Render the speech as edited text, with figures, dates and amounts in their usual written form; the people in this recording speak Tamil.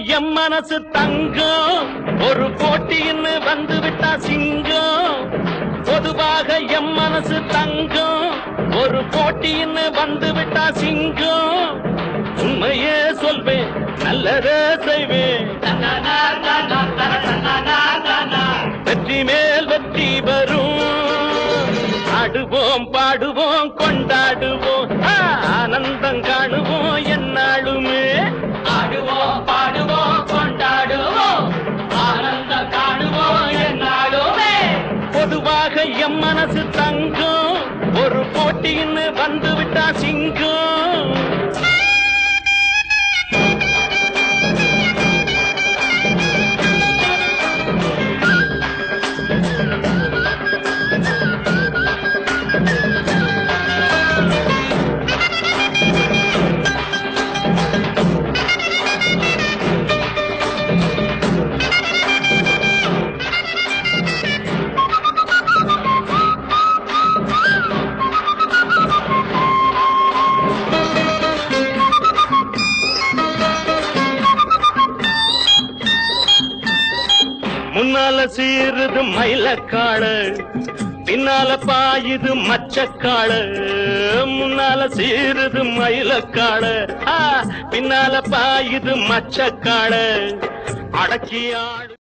எம் மனசு தங்கம் ஒரு போட்டின்னு வந்து விட்டா சிங்கம் பொதுவாக எம் மனசு தங்கம் ஒரு போட்டின்னு வந்து விட்டா சிங்கம் உண்மையே சொல்வேன் நல்லதே செய்வேன் வெற்றி மேல் வெற்றி வரும் ஆடுவோம் பாடுவோம் கொண்டாடுவோம் ஆனந்தம் காணுவோம் என்னாலுமே ஆடுவோம் பாடுவோம் கொண்டாடுவோம் ஆனந்தம் காணுவோம் என்னாலுமே பொதுவாக எம் மனசு தங்கம் ஒரு போட்டின்னு வந்து விட்டா சிங்கம் முன்னால சீருது மயிலக்காடு பின்னால பாயுது மச்சக்காடு முன்னால சீருது மயிலக்காடு பின்னால பாயுது மச்சக்காடு அடக்கி ஆடு